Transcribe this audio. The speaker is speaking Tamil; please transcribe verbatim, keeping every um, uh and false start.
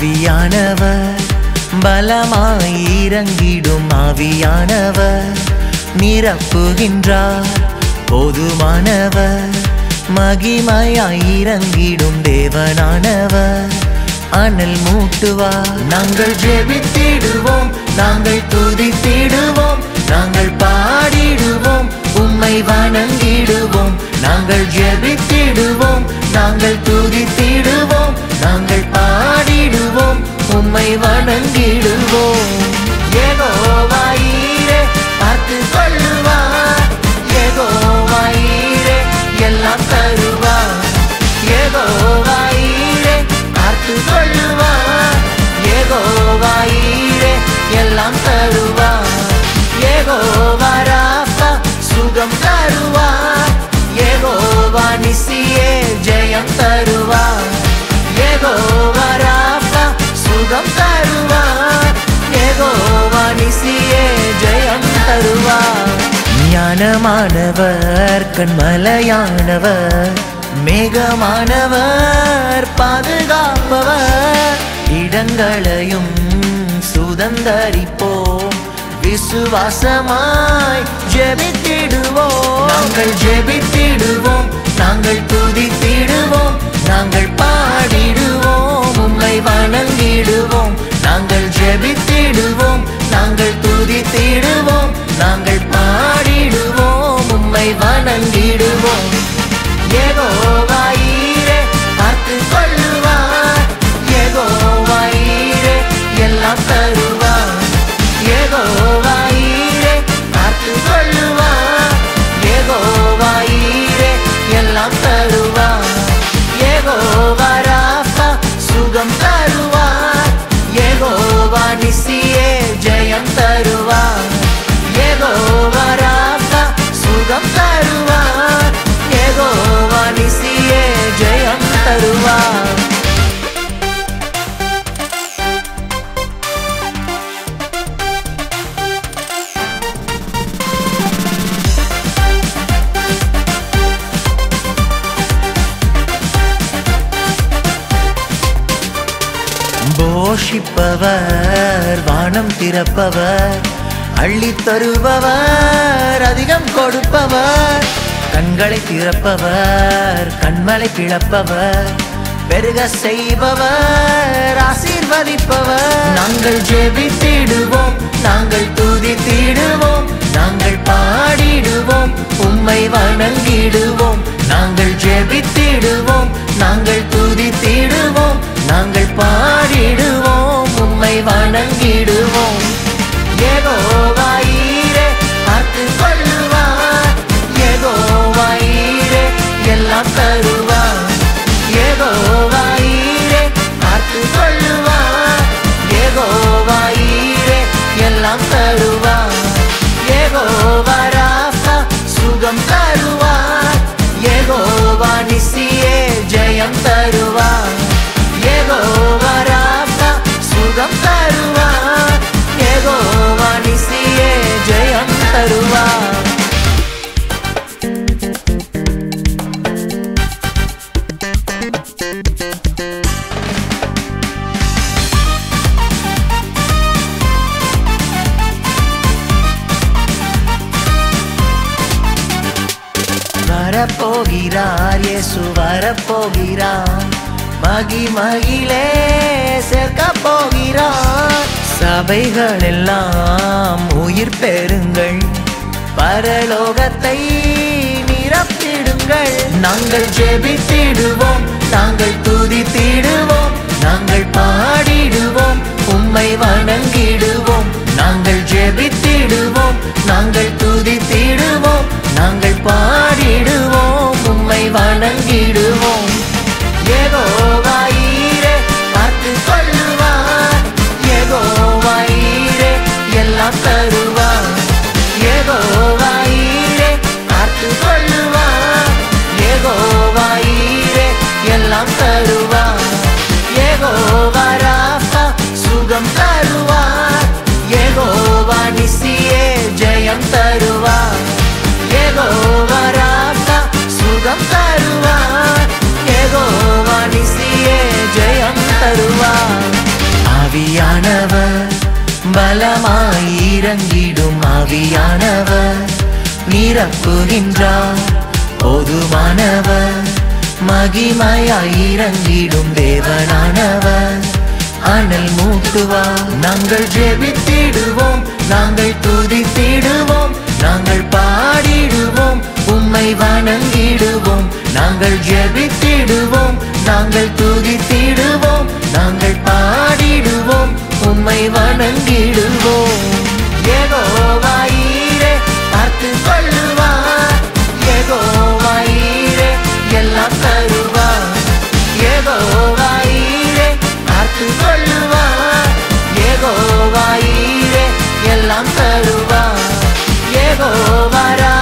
ஆவியானவர் பலமாய் இறங்கிடும் ஆவியானவர் நிரப்புகின்றார் போதுமானவர் மகிமையாய் இறங்கிடும் தேவனானவர் அனல் மூட்டுவார். நாங்கள் ஜெபித்திடுவோம், நாங்கள் துதித்திடுவோம், நாங்கள் பாடிடுவோம், உம்மை வணங்கிடுவோம். நாங்கள் ஜெபித்திடுவோம், நாங்கள் துதித்திடுவோம், நாங்கள் பாடிடுவோம், உம்மை வணங்கிடுவோம். யெகோவா ஈரே பார்த்து கொள்ளுவார், யெகோவா ஈரே எல்லாம் தருவார். யெகோவா ஈரே பார்த்து கொள்ளுவார், யெகோவா ஈரே எல்லாம் தருவார். யெகோவா ராஃபா சுகம் தருவார், யெகோவா நிசியே ஜெயம் தருவார். யெகோவா ராஃபா சுகம் தருவார், யெகோவா நிசியே ஜெயம் தருவார். ஞானமானவர் கண்மலையானவர் மேகமானவர் பாதுகாப்பவர். இடங்களையும் சுதந்தரிப்போம், விசுவாசமாய் ஜெபித்திடுவோம். நாங்கள் ஜெபித்திடுவோம், நாங்கள் துதித்திடுவோம், நாங்கள் பாடிடுவோம், உம்மை வணங்கிடுவோம். நாங்கள் ஜெபித்திடுவோம், நாங்கள் துதித்திடுவோம், நாங்கள் பாடிடுவோம், உம்மை வணங்கிடுவோம். யெகோவா ஈரே பார்த்து கொள்ளுவார், யெகோவா ஈரே எல்லாம் தருவார். யெகோவா ஈரே பார்த்து கொள்ளுவார், யெகோவா ஈரே எல்லாம் தருவார். யெகோவா ராஃபா சுகம் தருவார், யெகோவா நிசியே ஜெயம் தருவார். யெகோவா ராஃபா சுகம் தருவார், யெகோவா நிசியே ஜெயம் தருவார். போஷிப்பவர் வானம் திறப்பவர், அள்ளி தருபவர் அதிகம் கொடுப்பவர். கண்களை திறப்பவர் கண்மலை பிளப்பவர், பெருக செய்பவர் ஆசீர்வதிப்பவர். நாங்கள் ஜெபித்திடுவோம், நாங்கள் துதித்திடுவோம், நாங்கள் பாடிடுவோம், உம்மை வணங்கிடுவோம். நாங்கள் ஜெபித்திடுவோம், நாங்கள் துதித்திடுவோம், நாங்கள் பாடிடுவோம், உம்மை வணங்கிடுவோம். யெகோவா ஈரே பார்த்து கொள்ளுவார், யெகோவா ஈரே எல்லாம் தருவார். யெகோவா ஈரே பார்த்து கொள்ளுவார், யெகோவா ஈரே எல்லாம் தருவார். யெகோவா ராஃபா சுகம் தருவார், யெகோவா நிசியே ஜெயம் தருவார். யெகோவா ராஃபா சுகம் தருவார், யெகோவா நிசியே ஜெயம் தருவார். வரப்போகிறார் இயேசு வரப்போகிறார், மகிமையிலே சேர்க்க போகிறார். சபைகள் எல்லாம் உயிர் பெறுங்கள், பரலோகத்தை நிரப்பிடுங்கள். நாங்கள் ஜெபித்திடுவோம், நாங்கள் துதித்திடுவோம், நாங்கள் பாடிடுவோம், உம்மை வணங்கிடுவோம். நாங்கள் ஜெபித்திடுவோம், நாங்கள் துதித்திடுவோம், நாங்கள் பாடிடுவோம், உம்மை வணங்கிடுவோம். யெகோவா ஈரே பார்த்து கொள்ளுவார், யெகோவா ஈரே எல்லாம் தருவார். யெகோவா ஈரே பார்த்து கொள்ளுவார், யெகோவா ஈரே எல்லாம் தருவார். யெகோவா ராஃபா சுகம் தருவார், யெகோவா நிசியே ஜெயம் தருவார். யெகோவா ராஃபா சுகம் தருவார், ஆவியானவர் நிரப்புகின்றார். போதுமானவர் மகிமையாய் இறங்கிடும் தேவனானவர் அனல் மூட்டுவார். நாங்கள் ஜெபித்திடுவோம், நாங்கள் துதித்திடுவோம், நாங்கள் பாடிடுவோம், உம்மை வணங்கிடுவோம். நாங்கள் ஜெபித்திடுவோம், நாங்கள் துதித்திடுவோம், நாங்கள் பாடிடுவோம், உம்மை வணங்கிடுவோம். யெகோவா ஈரே பார்த்து கொள்ளுவார், யெகோவா ஈரே எல்லாம் தருவார். யெகோவா ஈரே பார்த்து கொள்ளுவார், யெகோவா ஈரே எல்லாம் தருவார். யெகோவா